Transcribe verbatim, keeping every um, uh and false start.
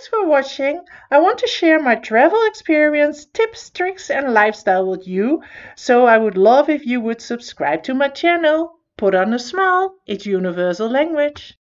Thanks for watching. I want to share my travel experience, tips, tricks and lifestyle with you. So I would love if you would subscribe to my channel. Put on a smile. It's universal language.